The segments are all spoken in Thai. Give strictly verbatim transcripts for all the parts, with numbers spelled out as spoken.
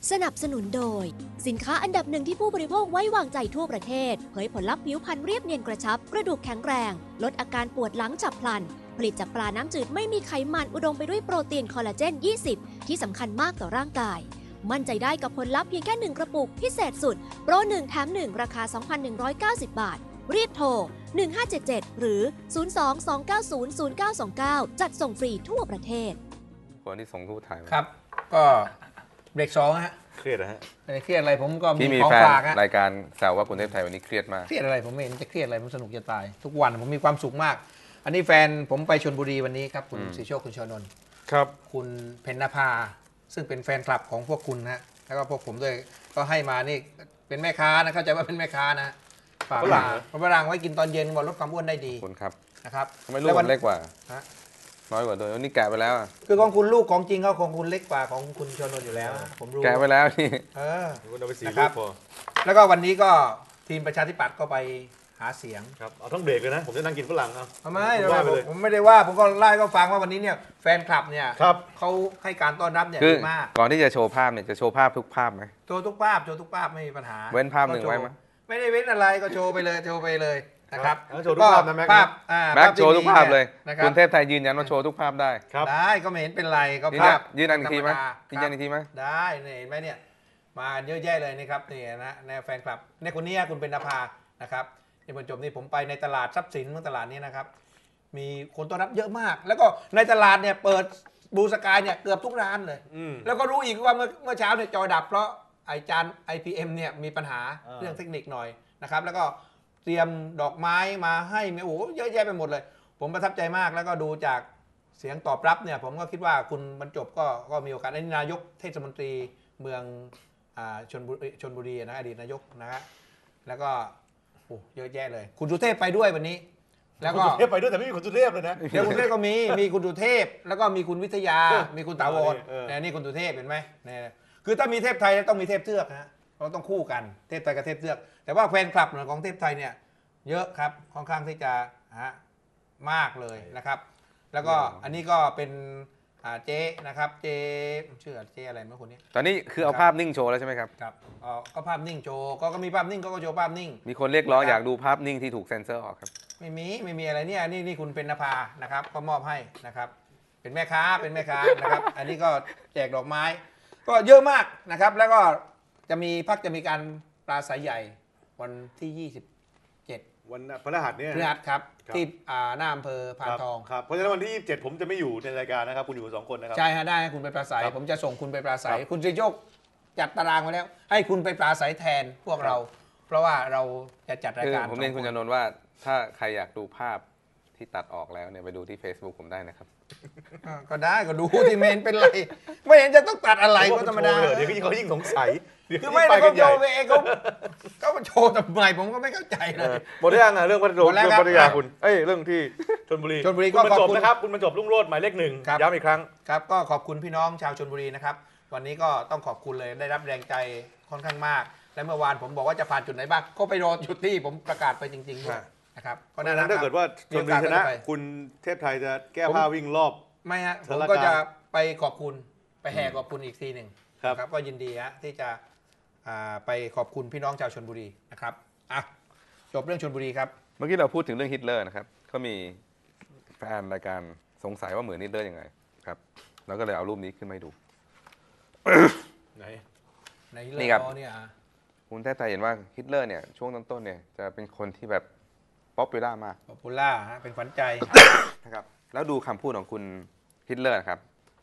สนับสนุนโดยสินค้าอันดับหนึ่งที่ผู้บริโภคไว้วางใจทั่วประเทศเผยผลลัพธ์ผิวพรรณเรียบเนียนกระชับกระดูกแข็งแรงลดอาการปวดหลังฉับพลันผลิตจากปลาน้ำจืดไม่มีไขมันอุดมไปด้วยโปรตีนคอลลาเจนยี่สิบที่สำคัญมากต่อร่างกายมั่นใจได้กับผลลัพธ์เพียงแค่หนึ่งกระปุกพิเศษสุดโปรหนึ่งแถมหนึ่งราคา สองพันหนึ่งร้อยเก้าสิบ บาทรีบโทรหนึ่งห้าเจ็ดเจ็ดหรือศูนย์ สอง สอง เก้า ศูนย์ ศูนย์ เก้า สอง เก้าจัดส่งฟรีทั่วประเทศคนที่ส่งรูปถ่ายมาครับก็เบรกสองฮะเครียดนะฮะไม่ได้เครียดอะไรผมก็มีที่มีของแฟนฝากฮะรายการแซวว่าคุณเทพไทยวันนี้เครียดมากเครียดอะไรผมไม่เห็นจะเครียดอะไรผมสนุกจะตายทุกวันผมมีความสุขมากอันนี้แฟนผมไปชลบุรีวันนี้ครับคุณศรีโชคคุณชนนท์ครับคุณเพญนภาซึ่งเป็นแฟนคลับของพวกคุณนะแล้วก็พวกผมด้วยก็ให้มานี่เป็นแม่ค้านะเข้าใจว่าเป็นแม่ค้านะฝากมาฝรั่งไว้กินตอนเย็นบอกลดความอ้วนได้ดีคุณครับนะครับทำไมลูกมันเล็กกว่าน้อยกว่าตัวนี่แกะไปแล้วคือของคุณลูกของจริงเขาของคุณเล็กกว่าของคุณชนนท์อยู่แล้วผมรู้แกะไปแล้วนี่เออคุณเอาไปสีลูกพอแล้วก็วันนี้ก็ทีมประชาธิปัตย์ก็ไปหาเสียงครับเอาต้องเบรกเลยนะผมจะนั่งกินฝรั่งครับทำไมผมไม่ได้ว่าผมก็ไล่ก็ฟังว่าวันนี้เนี่ยแฟนคลับเนี่ยเขาให้การต้อนรับเนี่ยดีมากก่อนที่จะโชว์ภาพเนี่ยจะโชว์ภาพทุกภาพไหมโชว์ทุกภาพโชว์ทุกภาพไม่มีปัญหาเว้นภาพหนึ่งไว้ไหมไม่ได้เว้นอะไรก็โชว์ไปเลยโชว์ไปเลยนะครับโชว์ทุกภาพนะแม็กภาพแม็กโชว์ทุกภาพเลยคุณเทพไทยยืนยันว่าโชว์ทุกภาพได้ได้ก็ไม่เห็นเป็นไรก็ภาพยืนยันอีกทีไหมยืนยันอีกทีไหมได้เห็นไหมเนี่ยมาเยอะแยะเลยนะครับนี่นะในแฟนคลับในคนนี้คุณเป็นนภานะครับในบรรจบนี่ผมไปในตลาดทรัพย์สินเมื่อตลาดนี้นะครับมีคนต้อนรับเยอะมากแล้วก็ในตลาดเนี่ยเปิดบูสกายเนี่ยเกือบทุกร้านเลยแล้วก็รู้อีกว่าเมื่อเมื่อเช้าเนี่ยจอดับเพราะไอจาน ไอ พี เอ็ม เนี่ยมีปัญหาเรื่องเทคนิคหน่อยนะครับแล้วก็เตรียมดอกไม้มาให้โอ้โหเยอะแยะไปหมดเลยผมประทับใจมากแล้วก็ดูจากเสียงตอบรับเนี่ยผมก็คิดว่าคุณบรรจบก็ก็มีโอกาสนายกเทศมนตรีเมืองชลบุรีชลบุรีนะอดีตนายกนะฮะแล้วก็โอ้เยอะแยะเลยคุณสุเทพไปด้วยวันนี้แล้วก็คุณสุเทพไปด้วยแต่ไม่มีคุณสุเทพเลยนะเดี๋ยวคุณสุเทพก็มีมีคุณสุเทพแล้วก็มีคุณวิทยามีคุณตาวรนี่คุณสุเทพเห็นไหมเนี่ยคือถ้ามีเทพไทยต้องมีเทพเทือกนะเราต้องคู่กันเทพไทยกับเทพเทือกแต่ว่าแฟนคลับของเทพไทยเนี่ยเยอะครับค่อนข้างที่จะฮะมากเลยนะครับแล้วก็อันนี้ก็เป็นเจ๊นะครับเจ๊ชื่อเจ๊อะไรเมื่อคนนี้ตอนนี้คือเอาภาพนิ่งโชว์แล้วใช่ไหมครับครับก็ภาพนิ่งโชว์ก็มีภาพนิ่งก็โชว์ภาพนิ่งมีคนเรียกร้องอยากดูภาพนิ่งที่ถูกเซ็นเซอร์ออกครับไม่มีไม่มีอะไรเนี่ยนี่นี่คุณเป็นนภานะครับก็มอบให้นะครับเป็นแม่ค้าเป็นแม่ค้านะครับอันนี้ก็แจกดอกไม้ก็เยอะมากนะครับแล้วก็จะมีพักจะมีการปราศัยใหญ่วันที่ยี่สิบเจ็ดวันพฤหัสเนี่ยพฤหัสครับที่หน้าอำเภอพานทองครับเพราะฉะนั้นวันที่ยี่สิบเจ็ดผมจะไม่อยู่ในรายการนะครับคุณอยู่สองคนนะครับใช่ฮะได้คุณไปปราศัยผมจะส่งคุณไปปราศัยคุณจะโยกจัดตารางไว้แล้วให้คุณไปปราศัยแทนพวกเราเพราะว่าเราจะจัดรายการผมเรียนคุณจนนท์ว่าถ้าใครอยากดูภาพที่ตัดออกแล้วเนี่ยไปดูที่ Facebook ผมได้นะครับก็ได้ก็ดูที่เมนเป็นไรไม่เห็นจะต้องตัดอะไรก็ธรรมดาเดี๋ยวเขายิ่งสงสัยคือไม่ได้เขาโชว์เองเขาเขาโชว์ทำไมผมก็ไม่เข้าใจเลยหมดยังอ่ะเรื่องพัทยาเรื่องพัทยาคุณเอ้ยเรื่องที่ชลบุรีชลบุรีก็ขอบคุณนะครับคุณบรรจบรุ่งโรจน์หมายเลขหนึ่งย้ำอีกครั้งครับก็ขอบคุณพี่น้องชาวชลบุรีนะครับวันนี้ก็ต้องขอบคุณเลยได้รับแรงใจค่อนข้างมากและเมื่อวานผมบอกว่าจะผ่านจุดไหนบ้างก็ไปรอจุดที่ผมประกาศไปจริงๆนะครับเพราะนั้นถ้าเกิดว่าชลบุรีชนะคุณเทพไทยจะแก้ผ้าวิ่งรอบไม่ฮะผมก็จะไปขอบคุณไปแห่ขอบคุณอีกทีหนึ่งครับก็ยินดีฮะที่จะไปขอบคุณพี่น้องชาวชลบุรีนะครับอ่ะจบเรื่องชลบุรีครับเมื่อกี้เราพูดถึงเรื่องฮิตเลอร์นะครับเขามีแฟนรายการสงสัยว่าเหมือนฮิตเลอร์ยังไงครับเราก็เลยเอารูปนี้ขึ้นมาให้ดูไหนไหนนี่ครับคุณแท้ใจเห็นว่าฮิตเลอร์เนี่ยช่วงต้นๆเนี่ยจะเป็นคนที่แบบป๊อปปูล่ามากป๊อปปูล่าฮะเป็นขวัญใจนะครับแล้วดูคำพูดของคุณฮิตเลอร์ครับ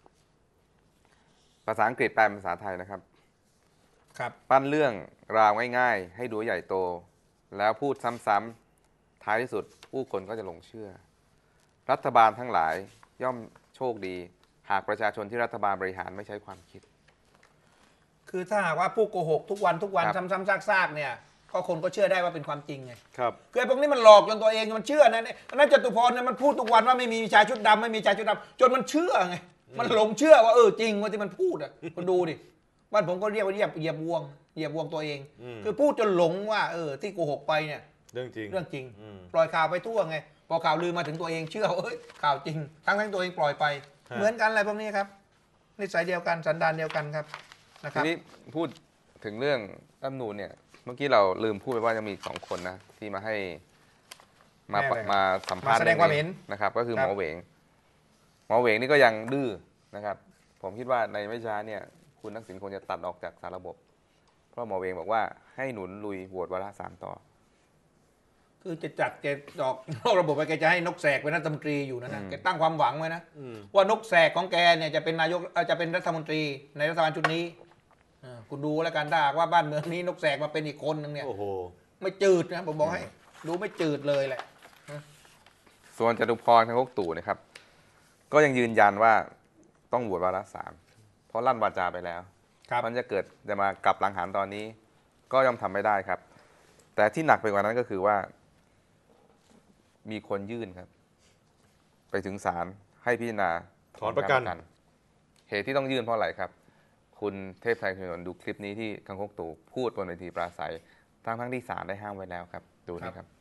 ภาษาอังกฤษแปลเป็นภาษาไทยนะครับครับปั้นเรื่องราวง่ายๆให้ดูใหญ่โตแล้วพูดซ้ำๆท้ายที่สุดผู้คนก็จะหลงเชื่อรัฐบาลทั้งหลายย่อมโชคดีหากประชาชนที่รัฐบาลบริหารไม่ใช้ความคิดคือถ้าหากว่าผู้โกหกทุกวันทุกวันซ้ำๆซากๆเนี่ยก็คนก็เชื่อได้ว่าเป็นความจริงไงครับคือไอ้พวกนี้มันหลอกจนตัวเองมันเชื่อนะนั่นจตุพรเนี่ยมันพูดทุกวันว่าไม่มีชายชุดดำไม่มีชายชุดดำจนมันเชื่อไงมันหลงเชื่อว่าเออจริงว่าที่มันพูดอ่ะคุณดูดิบ้านผมก็เรียกว่าเหยียบเหยียบวงเหยียบวงตัวเองคือพูดจนหลงว่าเออที่โกหกไปเนี่ยเรื่องจริงเรื่องจริงปล่อยข่าวไปทั่วไงพอข่าวลือมาถึงตัวเองเชื่อเอ้ยข่าวจริงทั้งทั้งตัวเองปล่อยไปเหมือนกันอะไรพวกนี้ครับนิสัยเดียวกันสันดานเดียวกันครับนะคทีรับนี้พูดถึงเรื่องรัฐธรรมนูญเนี่ยเมื่อกี้เราลืมพูดไปว่ายังมีอีกสองคนนะที่มาให้มาแม่เลยมาสัมภาษณ์มาแสดงความเห็นนะครับ ก็คือครัหบมอเหวงหมอเหวงนี่ก็ยังดื้อนะครับ ผมคิดว่าในไม่ช้าเนี่ยคุณทักษิณควรจะตัดออกจากสารระบบ เพราะหมอเหวงบอกว่าให้หนุนลุยโหวตวาระสามต่อคือจะจัดแกออกนอกระบบไปแกจะให้นกแสกเป็นรัฐมนตรีอยู่นะนะอืมแกตั้งความหวังไว้นะอืมว่านกแสกของแกเนี่ยจะเป็นนายกเอ่อจะเป็นรัฐมนตรีในรัฐบาลชุดนี้เออคุณดูแล้วกันถ้าหากว่าบ้านเมืองนี้นกแสกมาเป็นอีกคนหนึ่งเนี่ยโอ้โหไม่จืดนะผมบอกให้ ดูไม่จืดเลยแหละส่วนจตุพรคังคกตู่นะครับ ก็ยังยืนยันว่าต้องโหวตวาระสามเพราะลั่นวาจาไปแล้วครับมันจะเกิดจะมากลับหลังหันตอนนี้ ก็ย่อมทำไม่ได้ครับ แต่ที่หนักไปกว่านั้นก็คือว่า มีคนยื่นครับ ไปถึงศาลให้พิจารณาถอนประกันเหตุที่ต้องยื่นเพราะอะไรครับ คุณเทพไทยคุณนนท์ดูคลิปนี้ที่คังคกตู่พูดบนเวทีปราศัยทั้งทั้งที่ศาลได้ห้ามไว้แล้วครับ ดูนี่ครับ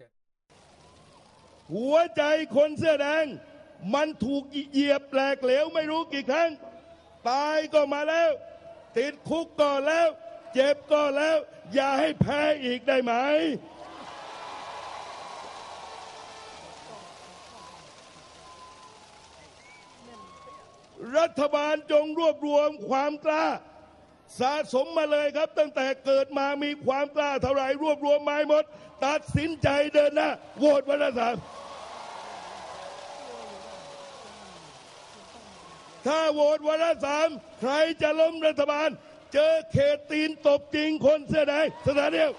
หัวใจคนเสื้อแดง มันถูกเหยียบแหลกเหลวไม่รู้กี่ครั้ง ตายก็มาแล้ว ติดคุกก็แล้ว เจ็บก็แล้ว อย่าให้แพ้อีกได้ไหม รัฐบาลจงรวบรวมความกล้า สะสมมาเลยครับ ตั้งแต่เกิดมามีความกล้าเท่าไหร่รวบรวมมาให้หมด ตัดสินใจเดินหน้าโหวตวาระสามถ้าโหวตวาระสามใครจะล้มรัฐบาล เจอเขตตีนตบจริงคนเสื้อแดงสถานเดียว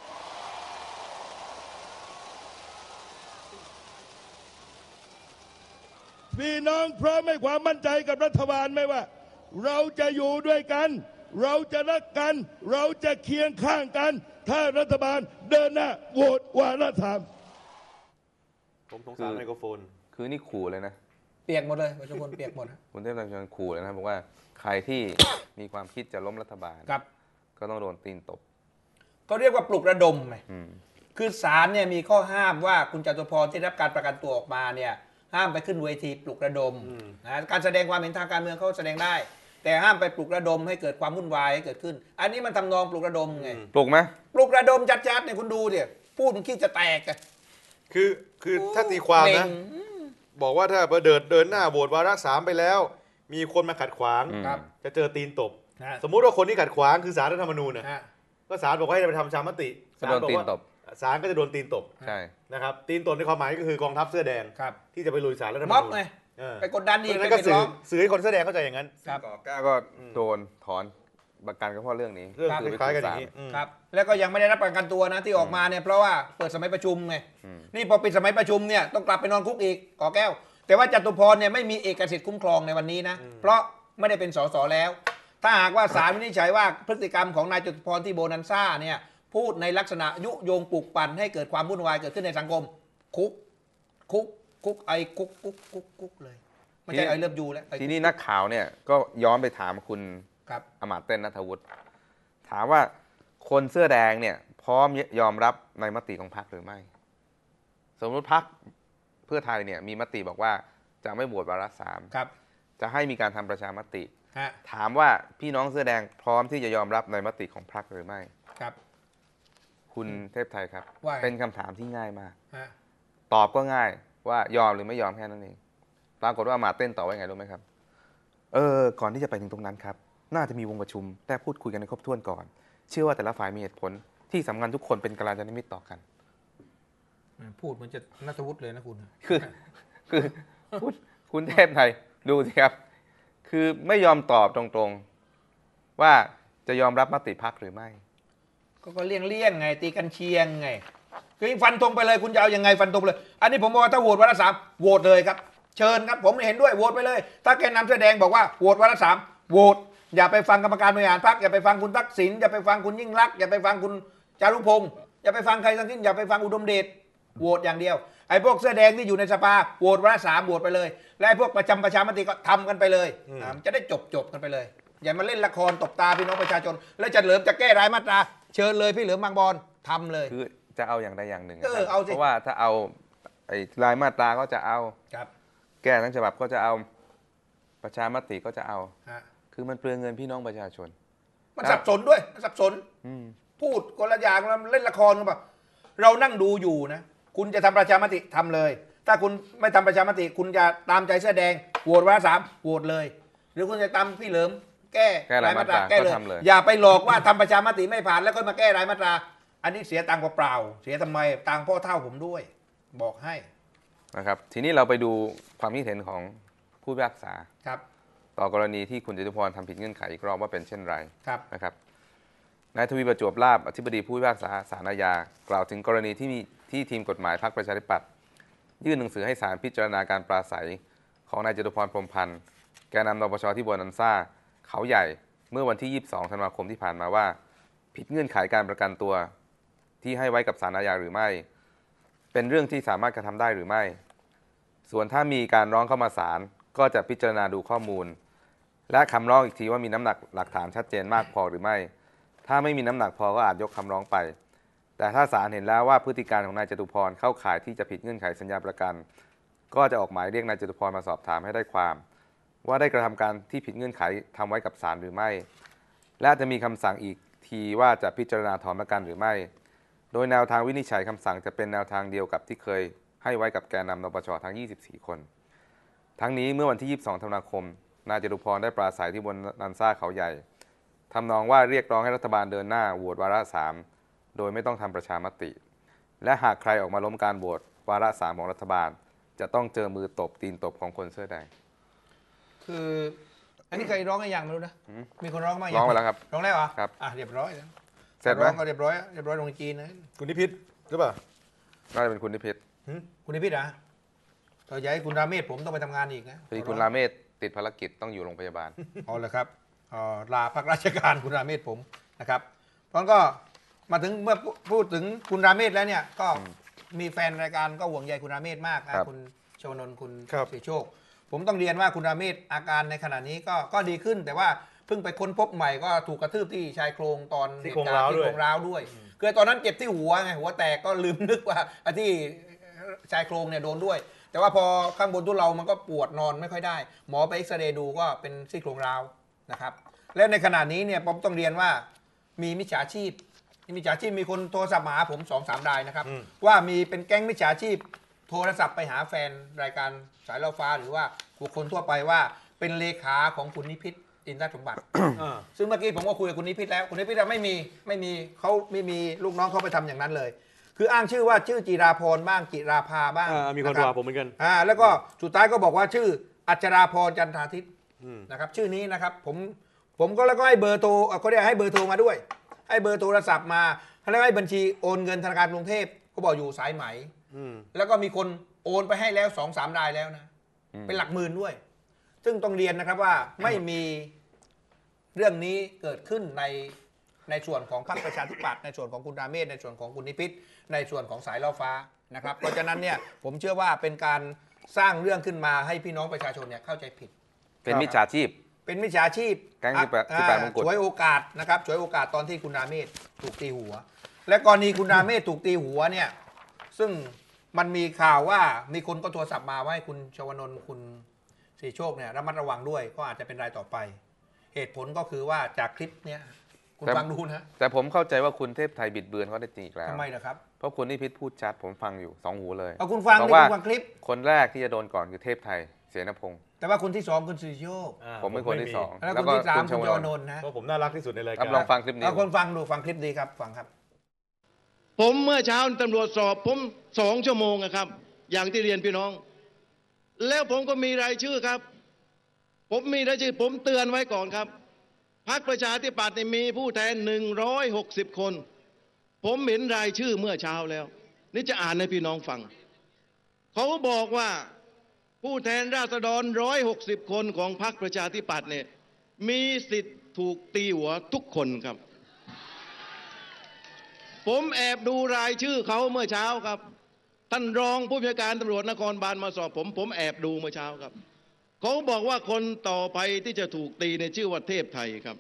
พี่น้องพร้อมให้ความมั่นใจกับรัฐบาลไหมว่า เราจะอยู่ด้วยกัน เราจะรักกัน เราจะเคียงข้างกัน ถ้ารัฐบาลเดินหน้าโหวตวาระสามผมสงสารไมโครโฟนคือนี่ขู่เลยนะเปียกหมดเลยประชาชนเปียกหมดนะคุณเทพไทยคุณนนท์ขู่เลยนะครับบอกว่าใครที่ มีความคิดจะล้มรัฐบาลครับก็ต้องโดนตีนตบเขาเรียกว่าปลุกระดมไงอืมคือศาลเนี่ยมีข้อห้ามว่าคุณจตุพรที่รับการประกันตัวออกมาเนี่ยห้ามไปขึ้นเวทีปลุกระดมอืมนะการแสดงความเห็นทางการเมืองเขาแสดงได้ แต่ห้ามไปปลุกระดมให้เกิดความวุ่นวายให้เกิดขึ้น อันนี้มันทำนองปลุกระดมไงปลุกไหมปลุกระดมจัดๆเนี่ยคุณดูเนี่ยพูดมันขี้จะแตกอะคือคือถ้าตีความเบ่นะงบอกว่าถ้าเดินเดินหน้าโหวตวาระสามไปแล้ว มีคนมาขัดขวางอืมครับจะเจอตีนตบนะสมมุติว่าคนที่ขัดขวางคือศาลรัฐธรรมนูญนะฮะก็ศาลบอกว่าให้ไปทำประชามติก็ศาลโดนบอกตีนว่าตบศาลก็จะโดนตีนตบใช่นะครับตีนตบในความหมายก็คือกองทัพเสื้อแดงครับที่จะไปลุยศาลรัฐธรรมม็อบนูญไงเออไปกดดันเพอีกราะฉะนั้นไปก็สื่ร้อองสื่อให้คนเสื้อแดงเข้าใจอย่างนั้นครับก่อแก้วก็โดนถอนประกันก็เพราะเรื่องนี้เรื่องครับคล้ายๆกันอย่างนี้อืมครับแล้วก็ยังไม่ได้รับประกันตัวนะที่ออกมาเนี่ยเพราะว่าเปิดสมัยประชุมไงอืมนี่พอปิดสมัยประชุมเนี่ยต้องกลับไปนอนคุกอีกก่อแก้ว แต่ว่าจตุพรเนี่ยไม่มีเอกสิทธิ์คุ้มครองในวันนี้นะเพราะไม่ได้เป็นสสแล้ว ถ้าหากว่าศาลวินิจฉัยว่าพฤติกรรมของนายจตุพรที่โบนันซ่าเนี่ยพูดในลักษณะยุยงปลุกปั่นให้เกิดความวุ่นวายเกิดขึ้นในสังคม คุกคุกคุกไอ้คุกคุกคุกคุกเลยไม่ใช่ไอ้เลิฟยูแล้วไอ้ทีนี้นักข่าวเนี่ยก็ย้อนไปถามคุณครับอมาตย์เต้นนัทวุฒิถามว่าคนเสื้อแดงเนี่ยพร้อมยอมรับในมติของพรรคหรือไม่ สมมติพรรคเพื่อไทยเนี่ยมีมติบอกว่าจะไม่โหวตวาระสามครับจะให้มีการทำประชามติฮะถามว่าพี่น้องเสื้อแดงพร้อมที่จะยอมรับในมติของพรรคหรือไม่ครับคุณเทพไทยครับว่าไงเป็นคำถามที่ง่ายมากฮะตอบก็ง่ายว่ายอมหรือไม่ยอมแค่นั้นเองปรากฏว่าอมาตย์เต้นตอบว่าไงรู้ไหมครับ เออก่อนที่จะไปถึงตรงนั้นครับ น่าจะมีวงประชุมและพูดคุยกันในครบถ้วนก่อน เชื่อว่าแต่ละฝ่ายมีเหตุผลที่สำคัญทุกคนเป็นกัลยาณมิตรต่อกันพูดเหมันจะนัทวุฒิเลยนะคุณคือคือคุณคุณเทพไทยดูสิครับ คือไม่ยอมตอบตรงๆ ว่าจะยอมรับมติพรรคหรือไม่ก็ก็เลี่ยงเลี่ยงๆไงตีกันเชียงไงคือฟันธงไปเลยคุณจะเอายังไงฟันธงไปเลย อันนี้ผมบอกว่าถ้าโหวตวาระสามโหวตเลยครับ เชิญครับผมเห็นด้วยโหวตไปเลย ถ้าแกนนำแสอแดงบอกว่าโหวตวาระสามโหวตอย่าไปฟังกรรมการบริหารพรรคอย่าไปฟังคุณทักษิณอย่าไปฟังคุณยิ่งรักษณ์อย่าไปฟังคุณจารุพงศ์อย่าไปฟังใครทั้งสิ้นอย่าไปฟังอุดมเดชโหวตอย่างเดียวไอ้พวกเสื้อแดงที่อยู่ในสภาโหวตวาระสามโหวตไปเลย และไอ้พวกประจำประชามติก็ทำกันไปเลยอืมอ่าจะได้จบจบกันไปเลย อย่ามาเล่นละครตบตาพี่น้องประชาชน แล้วจะเหลิมจะแก้รายมาตราเชิญเลยพี่เหลิมบางบอนทำเลยคือจะเอาอย่างใดอย่างหนึ่งเออครับเอาสิเพราะว่าถ้าเอาไอ้รายมาตราก็จะเอาครับแก้ทั้งฉบับก็จะเอาประชามติก็จะเอาฮะคือมันเปลืองเงินพี่น้องประชาชนมันสับสนด้วยมันสับสนอืมพูดคนละอย่างแล้วเล่นละครกันแบบเรานั่งดูอยู่นะคุณจะทำประชามติทำเลย ถ้าคุณไม่ทำประชามติ คุณจะตามใจเสื้อแดงโหวตวาระสามโหวตเลย หรือคุณจะตามพี่เหลิมแก้แก้รายมาตราแก้เลยก็ทำเลยอย่าไปหลอกว่าทำประชามติไม่ผ่านแล้วก็มาแก้รายมาตรา อันนี้เสียตังค์เปล่าๆเสียทำไมตังค์พ่อเท่าผมด้วย บอกให้นะครับทีนี้เราไปดูความคิดเห็นของผู้พิพากษาครับต่อกรณีที่คุณจตุพรทำผิดเงื่อนไขอีกรอบว่าเป็นเช่นไรครับนะครับนายทวีประจวบลาภอธิบดีผู้พิพากษาศาลอาญากล่าวถึงกรณีที่มีที่ทีมกฎหมายพรรคประชาธิปัตย์ยื่นหนังสือให้ศาลพิจารณาการปราศัยของนายจตุพรพรหมพันธ์แกนนำนปชที่โบนันซ่าเขาใหญ่เมื่อวันที่ยี่สิบสองธันวาคมที่ผ่านมาว่าผิดเงื่อนไขการประกันตัวที่ให้ไว้กับศาลอาญาหรือไม่เป็นเรื่องที่สามารถกระทำได้หรือไม่ส่วนถ้ามีการร้องเข้ามาศาลก็จะพิจารณาดูข้อมูลและคำร้องอีกทีว่ามีน้ำหนักหลักฐานชัดเจนมากพอหรือไม่ถ้าไม่มีน้ำหนักพอก็อาจยกคำร้องไปแต่ถ้าศาลเห็นแล้วว่าพฤติการของนายจตุพรเข้าข่ายที่จะผิดเงื่อนไขสัญญาประกันก็จะออกหมายเรียกนายจตุพรมาสอบถามให้ได้ความว่าได้กระทำการที่ผิดเงื่อนไขทำไว้กับศาลหรือไม่และจะมีคำสั่งอีกทีว่าจะพิจารณาถอนประกันหรือไม่โดยแนวทางวินิจฉัยคำสั่งจะเป็นแนวทางเดียวกับที่เคยให้ไว้กับแกนนำนปชทั้งยี่สิบสี่คนทั้งนี้เมื่อวันที่ยี่สิบสองธันวาคมนายจตุพรได้ปราศัยที่บนนันซ่าเขาใหญ่ทำนองว่าเรียกร้องให้รัฐบาลเดินหน้าโหวตวาระสามโดยไม่ต้องทำประชามติและหากใครออกมาล้มการโหวตวาระสามของรัฐบาลจะต้องเจอมือตบตีนตบของคนเสื้อแดงคืออันนี้เคยร้องอะไรอย่างไม่รู้นะอืมมีคนร้องมาร้องไปแล้วครับร้องแล้วเหรอครับอ่ะเรียบร้อยแล้วเสร็จไหมร้องก็เรียบร้อยเรียบร้อยลงจีนนะคุณนิพิษหรือเปล่าน่าจะเป็นคุณนิพิษคุณนิพิษอ่ะต่อย้ายคุณราเมศผมต้องไปทำงานอีกนะพอดีคุณราเมศติดภารกิจต้องอยู่โรงพยาบาลเอาเลยครับเอ่อลาพักราชการคุณราเมศผมนะครับเพราะงั้นก็มาถึงเมื่อพูดถึงคุณราเมศแล้วเนี่ยก็มีแฟนรายการก็ห่วงใยคุณราเมศมากนะครับ คุณชวนนท์คุณครับศรีโชค ผมต้องเรียนว่าคุณราเมศอาการในขณะนี้ก็ก็ดีขึ้น แต่ว่าเพิ่งไปค้นพบใหม่ก็ถูกกระทืบที่ชายโครงตอนที่โครงร้าวที่ด้วยโครงร้าวด้วย คือตอนนั้นเจ็บที่หัวไงหัวแตกก็ลืมนึกว่าไอ้ที่ชายโครงเนี่ยโดนด้วย แต่ว่าพอข้างบนทุเรามันก็ปวดนอนไม่ค่อยได้ หมอไปเอ็กซเรย์ดูก็เป็นซี่โครงร้าวนะครับแล้วในขณะนี้เนี่ยผมต้องเรียนว่ามีมิจฉาชีพมีมิจฉาชีพมีคนโทรศัพท์มาหาผมสองสามรายนะครับอืมว่ามีเป็นแก๊งมิจฉาชีพ โทรศัพท์ไปหาแฟนรายการสายเล่าฟ้าหรือว่าบุคคลทั่วไปว่าเป็นเลขาของคุณนิพิษอินทรสมบัติอ่าซึ่งเมื่อกี้ผมก็คุยกับคุณนิพิษแล้วคุณนิพิษไม่มีไม่มีเขาไม่มีลูกน้องเขาไปทำอย่างนั้นเลย คืออ้างชื่อว่าชื่อจิราพรบ้างจิราภาบ้างอ่ามีคนนะโทรรับหาผมเหมือนกันอ่าแล้วก็สุดท้ายก็บอกว่าชื่ออัจราพรจันทราทิตย์อืมนะครับชื่อนี้นะครับผมผมก็แล้วก็ให้เบอร์โทรเอ่อเขาเรียกให้เบอร์โทรมาด้วย ให้เบอร์โทรศัพท์มาแล้วก็ให้บัญชีโอนเงินธนาคารกรุงเทพก็บอกอยู่สายไหมอืมแล้วก็มีคนโอนไปให้แล้วสองสามรายแล้วนะอืมเป็นหลักหมื่นด้วย ซึ่งต้องเรียนนะครับว่าไม่มีเรื่องนี้เกิดขึ้นในในส่วนของพรรคประชาธิปัตย์ในส่วนของคุณราเมศในส่วนของคุณนิพิษในส่วนของสายล่อฟ้านะครับ เพราะฉะนั้นเนี่ยผมเชื่อว่าเป็นการสร้างเรื่องขึ้นมาให้พี่น้องประชาชนเนี่ยเข้าใจผิดเป็นมิจฉาชีพเป็นมิจฉาชีพแก๊งที่แปดอ่าที่แปดมงกุฎฉวยโอกาสนะครับฉวยโอกาสตอนที่คุณราเมศถูกตีหัว และกรณีคุณราเมศถูกตีหัวเนี่ยซึ่งมันมีข่าวว่ามีคนก็โทรศัพท์มาว่าให้คุณชวนนท์คุณศรีโชคเนี่ยระมัดระวังด้วยก็อาจจะเป็นรายต่อไป เหตุผลก็คือว่าจากคลิปเนี่ยคุณฟังดูนะแต่ผมเข้าใจว่าคุณเทพไทยบิดเบือนเขาได้จริงอีกแล้วทำไมนะครับเพราะคุณนิพิษพูดชัดผมฟังอยู่สองหูเลยเอาคุณฟังเพดิราะว่าคุณฟังคลิปคนแรกที่จะโดนก่อนคือเทพไทยเสนพงศ์แต่ว่าคนที่สองคุณศรีโชคอ่าผมเป็นคนที่สองแล้วคนที่สามคุณชวนนท์นะเพราะผมน่ารักที่สุดในรายครักาบรลองฟังคลิปนี้เอาคนฟังดูฟังคลิปดีครับฟังครับผมเมื่อเช้าตำรวจสอบผมสองชั่วโมงอะครับ อย่างที่เรียนพี่น้อง แล้วผมก็มีรายชื่อครับ ผมมีรายชื่อ ผมเตือนไว้ก่อนครับพรรคประชาธิปัตย์เนี่ยมีผู้แทนหนึ่งร้อยหกสิบคน ผมเห็นรายชื่อเมื่อเช้าแล้ว นี่จะอ่านให้พี่น้องฟัง เขาบอกว่าผู้แทนราษฎรร้อยหกสิบคนของพรรคประชาธิปัตย์เนี่ยมีสิทธิ์ถูกตีหัวทุกคนครับ ผมแอบดูรายชื่อเขาเมื่อเช้าครับ ท่านรองผู้บัญชาการตำรวจนครบาลมาสอบผมผมแอบดูเมื่อเช้าครับเขาบอกว่าคนต่อไปที่จะถูกตีในชื่อว่าเทพไทยครับ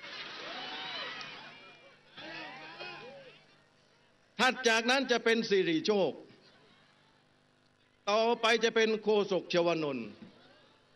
ถัดจากนั้นจะเป็นสิริโชค ต่อไปจะเป็นโฆษกชวนนท์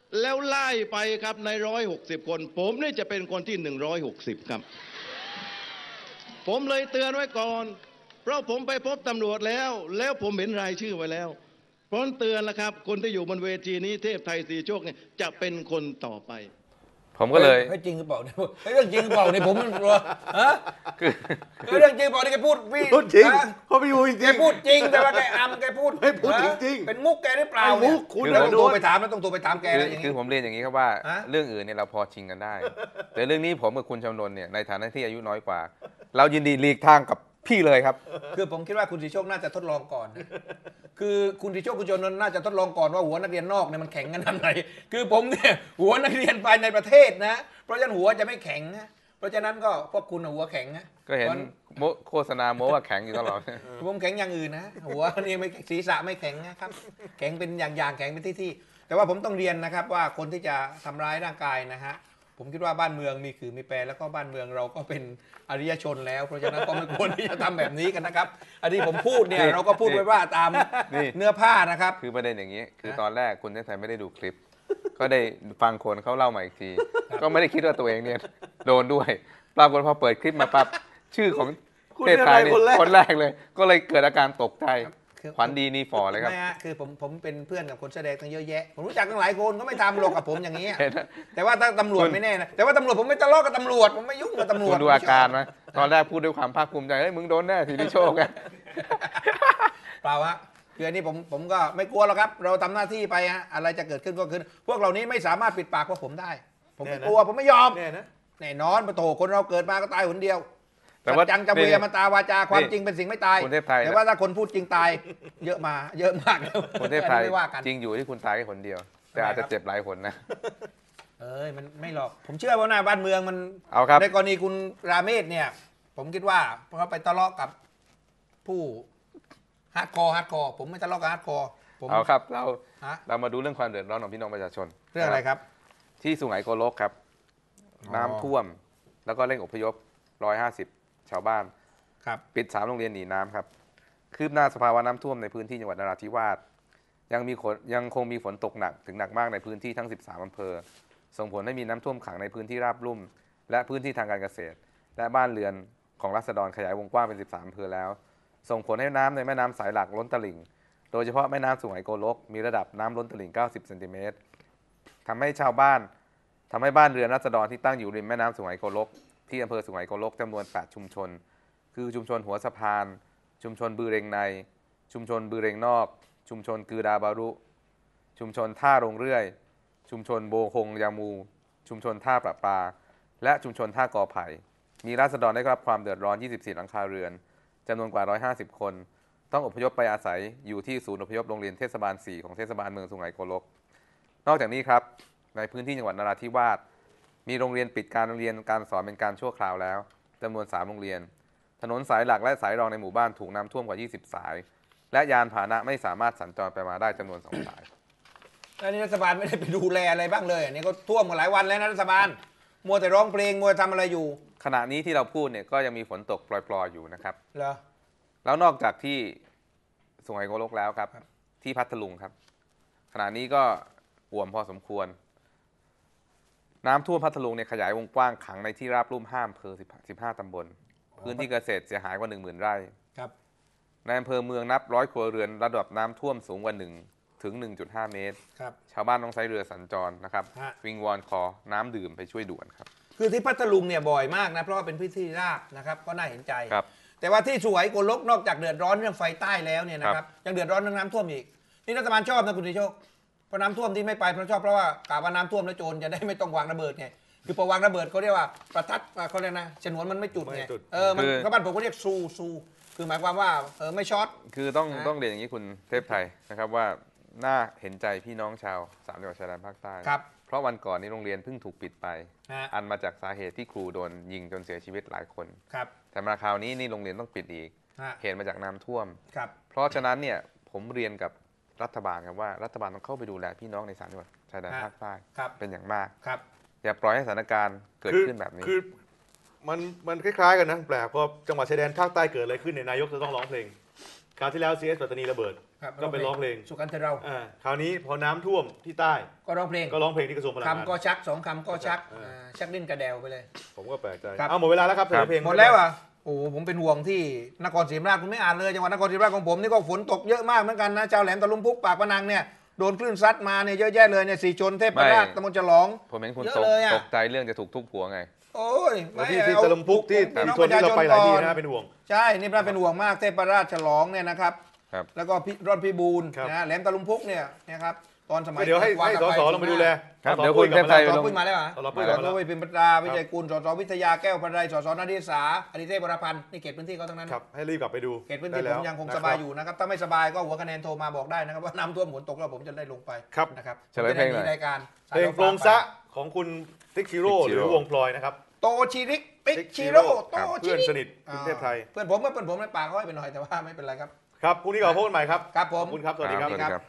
แล้วไล่ไปครับในร้อยหกสิบคน ผมนี่จะเป็นคนที่หนึ่งร้อยหกสิบครับ ผมเลยเตือนไว้ก่อน เพราะผมไปพบตำรวจแล้ว แล้วผมเห็นรายชื่อไว้แล้วเพราะเตือนแล้วครับคนที่อยู่บนเวทีนี้เทพไทยสีโชคเนี่ยจะเป็นคนต่อไปผมก็เลยเฮ้ยจริงหรือเปล่าเนี่ยเฮ้ยเรื่องจริงหรือเปล่าเนี่ยผมมันกลัวฮะคือเฮ้ยเรื่องจริงเปล่านี่แกพูดพี่พูดจริงฮะเขาไปอยู่จริงแกพูดจริงแต่ว่าแกอำแกพูดไม่พูดฮะจริงๆเป็นมุกแกหรือเปล่าไอ้มุกเนี่ยคุณแล้วนะต้องโทรไปถามแล้วต้องโทรไปถามแกคือแล้วอย่างคือนี้ผมเรียนอย่างนี้ครับว่าฮะเรื่องอื่นเนี่ยเราพอชิงกันได้ แต่เรื่องนี้ผมกับคุณชำนนเนี่ยในฐานะที่อายุน้อยกว่า เรายินดีหลีกทางกับพี่เลยครับคือผมคิดว่าคุณสีโชคน่าจะทดลองก่อนนะคือคุณสีโชคคุณชนนท์น่าจะทดลองก่อนว่าหัวนักเรียนนอกเนี่ยมันแข็งขนาดไหนคือผมเนี่ยหัวนักเรียนภายในประเทศนะ เพราะฉะนั้นหัวจะไม่แข็งนะเพราะฉะนั้นก็พวกคุณน่ะหัวแข็งนะก็เห็นโมโฆษณาโมว่าแข็งอยู่ตลอดผมแข็งอย่างอื่นนะหัวนี่ไม่ศีรษะไม่แข็งนะครับ แข็งเป็นอย่างๆแข็งเป็นที่ๆแต่ว่าผมต้องเรียนนะครับว่าคนที่จะทำร้ายร่างกายนะฮะผมคิดว่าบ้านเมืองมีคือมีแปรแล้วก็บ้านเมืองเราก็เป็นอริยชนแล้วเพราะฉะนั้นก็ไม่ควรที่จะทำแบบนี้กันนะครับ อันนี้ผมพูดเนี่ยนี่เราก็พูดไว้ว่าตามนี่เนื้อผ้านะครับคือประเด็นอย่างนี้ คือตอนแรกคุณเทพไทยไม่ได้ดูคลิป ก็ได้ฟังคนเขาเล่ามาอีกที ก็ไม่ได้คิดว่าตัวเองเนี่ยโดนด้วยปรากฏพอเปิดคลิปมาปั๊บชื่อของคุณเทพไทยเนี่ยคนแรกคนแรกเลย ก็เลยเกิดอาการตกใจคือขวัญดีนีฝ่อเลยครับไม่ฮะคือผมผมเป็นเพื่อนกับคนแสดงตั้งเยอะแยะผมรู้จักตั้งหลายคนก็ไม่ทำหรอกกับผมอย่างนี้เห็นไหมแต่ว่าถ้าตำรวจคุณไม่แน่นะแต่ว่าตำรวจผมไม่ทะเลาะกับตำรวจผมไม่ยุ่งกับตำรวคุจณดูอาการไหมตอนแรกพูดด้วยความภาคภูมิใจเฮ้ยมึงโดนแน่ทีนี้โชคไงเปล่าฮะคืออันนี้ผมผมก็ไม่กลัวหรอกครับ เราทำหน้าที่ไปฮะอะไรจะเกิดขึ้นก็คือพวกเหล่านี้ไม่สามารถปิดปากพวกผมได้ ผมไม่กลัวผมไม่ยอมแน่นะแน่นอนปะโถคนเราเกิดมาก็ตายหนเดียวแต่ว่าสัจจังจะเวียมันตาวาจาความนี่จริงเป็นสิ่งไม่ตายคุณเทพไทยแต่ว่าถ้าคนพูดจริงตาย เยอะมา เยอะมากแล้วคุณเทพไทยไม่ว่ากันจริงอยู่ที่คุณตายแค่คนเดียว แต่อาจจะเจ็บหลายคนนะเอ้ยมันไม่หรอก ผมเชื่อว่าหน้าบ้านเมืองมันเอาครับในกรณีคุณราเมศเนี่ย ผมคิดว่าเขาไปทะเลาะกับผู้ฮาร์ดคอร์ฮาร์ดคอร์ผมไม่ทะเลาะกับฮาร์ดคอร์ผมเอาครับเราฮะเรามาดูเรื่องความเดือดร้อนของพี่น้องประชาชนเรื่องอะไรครับที่สุไหงโกลกครับอ๋อน้ำท่วม แล้วก็เร่งอพยพหนึ่งร้อยห้าสิบชาวบ้านครับปิดสามโรงเรียนหนีน้ำครับ คืบหน้าสภาวะน้ำท่วมในพื้นที่จังหวัดนราธิวาสยังมีฝนยังคงมีฝนตกหนักถึงหนักมากในพื้นที่ทั้งสิบสามอำเภอ ส่งผลให้มีน้ำท่วมขังในพื้นที่ราบลุ่ม และพื้นที่ทางการเกษตร และบ้านเรือนของราษฎรขยายวงกว้างเป็นสิบสามอำเภอแล้ว ส่งผลให้น้ำในแม่น้ำสายหลักล้นตลิ่ง โดยเฉพาะแม่น้ำสุไหงโกลกมีระดับน้ำล้นตลิ่งเก้าสิบเซนติเมตรทำให้ชาวบ้านทำให้บ้านเรือนราษฎรที่ตั้งอยู่ริมแม่น้ำสุไหงโกลกที่อำเภอสุไหงโกลกจำนวนแปดชุมชน คือชุมชนหัวสะพาน ชุมชนบือเรงใน ชุมชนบือเรงนอก ชุมชนกือดาบารุ ชุมชนท่าโรงเรื่อย ชุมชนโบคงยามู ชุมชนท่าประปา และชุมชนท่ากอไผ่ มีราษฎรได้รับความเดือดร้อน ยี่สิบสี่ หลังคาเรือนจำนวนกว่า หนึ่งร้อยห้าสิบ คน ต้องอพยพไปอาศัยอยู่ที่ศูนย์อพยพโรงเรียนเทศบาล สี่ ของเทศบาลเมืองสุไหงโกลก นอกจากนี้ครับ ในพื้นที่จังหวัดนราธิวาสมีโรงเรียนปิดการเรียนการสอนเป็นการชั่วคราวแล้วจำนวน สาม โรงเรียน ถนนสายหลักและสายรองในหมู่บ้านถูกน้ำท่วมกว่า ยี่สิบ สาย และยานพาหนะไม่สามารถสัญจรไปมาได้จำนวน สอง สายแล้วนี่รัฐบาลไม่ได้ไปดูแลอะไรบ้างเลยอันนี้ก็ท่วมมาหลายวันแล้วนะรัฐบาลมัวแต่ร้องเพลงมัวทำอะไรอยู่ขณะนี้ที่เราพูดเนี่ยก็ยังมีฝนตกปล่อยๆอยู่นะครับเหรอแล้วนอกจากที่สุไหงโกลกแล้วครับ ที่พัทลุงครับ ขณะนี้ก็อ่วมพอสมควร น้ำท่วมพัทลุงเนี่ยขยายวงกว้างขังในที่ราบลุ่มห้าอำเภอสิบห้าตำบล พื้นที่เกษตรเสียหายกว่า หนึ่งหมื่น ไร่ครับในอำเภอเมืองนับร้อยครัวเรือนระดับน้ำท่วมสูงกว่าหนึ่งถึง หนึ่งจุดห้า เมตรครับชาวบ้านต้องใช้เรือสัญจรนะครับฮะวิงวอนขอน้ำดื่มไปช่วยด่วนครับคือที่พัทลุงเนี่ยบ่อยมากนะเพราะว่าเป็นพื้นที่ราบนะครับก็น่าเห็นใจครับแต่ว่าที่สุไหงโกลกนอกจากเดือดร้อนเรื่องไฟใต้แล้วเนี่ยนะครับยังเดือดร้อนเรื่องน้ำท่วมอีกนี่รัฐบาลชอบนะคุณธิโชคเพราะน้ำท่วมที่ไม่ไปเพราะชอบเพราะว่ากะว่าน้ำท่วมแล้วโจรจะได้ไม่ต้องวางระเบิดไงคือพอวางระเบิดเขาเรียกว่าประทัดเขาเรียกนะฉนวนมันไม่จุดไงไม่จุดเออมันคือก็บ้านผมก็เรียกซูซูคือหมายความว่าเออไม่ช็อตคือต้องนะต้องเรียนอย่างนี้คุณเทพไทยนะครับว่าน่าเห็นใจพี่น้องชาวสามจังหวัดชายแดนภาคใต้ครับเพราะวันก่อนนี้โรงเรียนเพิ่งถูกปิดไปฮะอันมาจากสาเหตุที่ครูโดนยิงจนเสียชีวิตหลายคนครับแต่มาคราวนี้นี่โรงเรียนต้องปิดอีกฮะเหตุมาจากน้ำท่วมครับเพราะฉะนั้นเนี่ยผมเรียนกับรัฐบาลครับว่ารัฐบาลต้องเข้าไปดูแลพี่น้องในสามจังหวัดชายแดนภาคใต้ครับเป็นอย่างมากครับอย่าปล่อยให้สถานการณ์เกิดคือขึ้นแบบนี้คือมันมันคล้ายๆกันนะแปลกพอจังหวัดชายแดนภาคใต้เกิดอะไรขึ้นเนี่ยนายกจะต้องร้องเพลงคราวที่แล้ว ซี เอส ปัตตานีระเบิดครับก็ไปร้องเพลงสุกันเทเราอ่าคราวนี้พอน้ำท่วมที่ใต้ก็ร้องเพลงก็ร้องเพลงที่กระทรวงพลังงานคำก็ชักสองคำก็ชักอ่าอ่าชักดิ้นกระเดวไปเลยผมก็แปลกใจครับเอาหมดเวลาแล้วครับเสนอเพลงหมดแล้วอ่ะโอ้โหผมเป็นห่วงที่นครศรีธรรมราชคุณไม่อ่านเลยจังหวัดนครศรีธรรมราชของผมนี่ก็ฝนตกเยอะมากเหมือนกันนะเจ้าแหลมตะลุมพุกปากพนังเนี่ยโดนคลื่นซัดมาเนี่ยเยอะแยะเลยเนี่ยสีชนเทพราชไม่ตำบลฉลองผมเห็นคุณเยอะตกเลยอะตกใจเรื่องจะถูกทุบหัวไงโอ้ยแล้วที่ไม่ที่เอาตะลุมพุกที่พี่ที่น้องชนที่เราไปหลายที่ประชชนะเป็นห่วงใช่นี่น่าเป็นห่วงมากเทพราชฉลองเนี่ยนะครับครับแล้วก็พี่ร่อนพิบูลครับนะแหลมตะลุมพุกเนี่ยนะครับตอนสมัยเดี๋ยวให้ให้สสลงไปดูแลครับสสเดี๋ยวคุณปุ้กลับเทพไทยสมาสแล้วปุ้ยมาแล้วเหรอสสปุ้ยสกลับสมาแล้วปุ้ยเป็นปตราวิจัยกุลสสวิทยาแก้วพันไรสสนาดิสาอดิเทพวรพันธ์นี่เขตพื้นที่เขาทั้งนั้นครับให้รีบกลับไปดูเขตพื้นที่ได้ผแล้วมยังคงนะสบายอยู่นะครับถ้าไม่สบายก็หัวคะแนนโทรมาบอกได้นะครับว่าน้ำท่วมฝนตกแล้วผมจะได้ลงไปครับนะครับเฉลยเพลงหน่อยจะได้มีรายการเพลงโปรงซะของคุณติ๊กชิโร่หรือวงพลอยนะครับโตชิริกติ๊กชิโร่โตครับชิเพื่อนริกสนิทคุณเทพไทยเพื่อนผมเพื่อนผมในปากเขาให้ไปหน่อยแต่ว่าไม่เป็นไรครับครับพรุ่งนี้ก็พบกันใหม่ครับครับผมขอบคุณครับสวัสดีครับสวัสดีครับ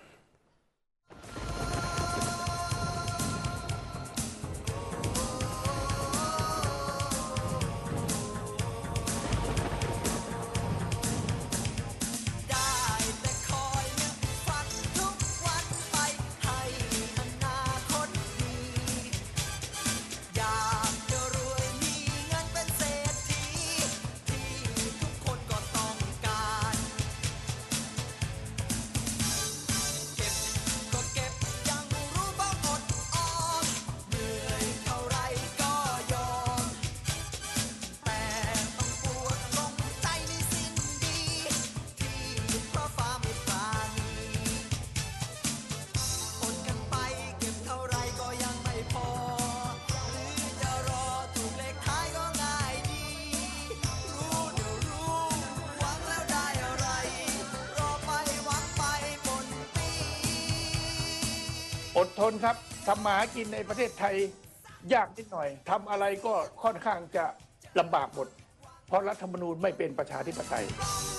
อดทนครับทำมาหากินในประเทศไทยยากนิดหน่อยทำอะไรก็ค่อนข้างจะลำบากหมด เพราะรัฐธรรมนูญไม่เป็นประชาธิปไตย